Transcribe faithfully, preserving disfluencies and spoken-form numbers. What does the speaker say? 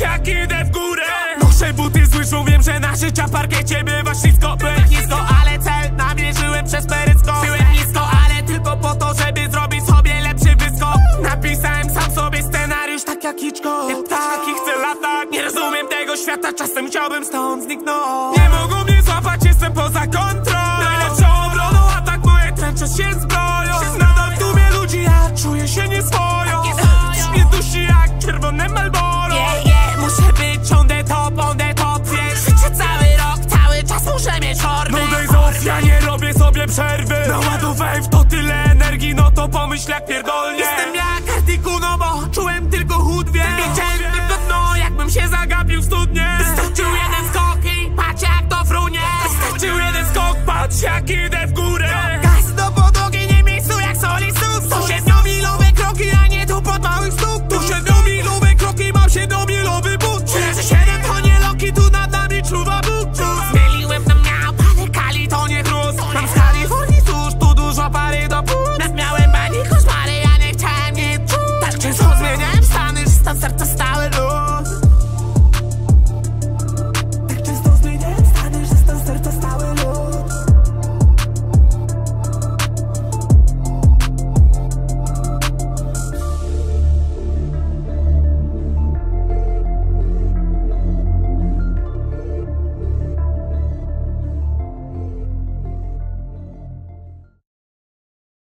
jak idę w górę. Noszę buty z łyżą, wiem, że na życia parkiecie bywa ślisko. Byłem nisko, ale cel namierzyłem przez peryskop. Byłem nisko, ale tylko po to, żeby zrobić sobie lepszy wyskok. Napisałem sam sobie scenariusz, tak jak Hitchcock. Jak ptaki chcę latać, nie rozumiem tego świata. Czasem chciałbym stąd zniknąć. Nie mogą mnie złapać, jestem poza kontrolą. Najlepszą obroną atak, moje tęcze się zbroją. Nadal w tłumie ludzi, ja czuję się nieswojo. Mnie dusi jak czerwone Marlboro. Yeah, yeah, muszę być on the top, on the top, wiesz. Życie cały rok, cały czas muszę mieć formę. No days off, ja nie robię sobie przerwy. Naładowałem w to tyle energii, no to pomyśl jak pierdolnie. Jestem jak Articuno, bo czułem tylko chód, wiem. Widziałem tylko dno, jakbym się zagapił w studnie. Wystarczył jeden skok i patrz jak to frunie. Wystarczył jeden skok, patrz jak idę w górę. Gaz do podłogi, nie miejscu jak soli sus. To siedmiomilowe kroki, a nie tu pod małych stóp. Tu siedmiomilowe kroki, mam siedmiomilowy but. trzy razy siedem to nie loki, tu nad nami czuwa but. Zmieliłem tam miał, ale kali to nie chrust. Mam z Kalifornii cóż, tu dużo pary do płuc. Miałem bani koszmary, ja nie chciałem nic czuć. Tak często zmieniałem stany, że stan serca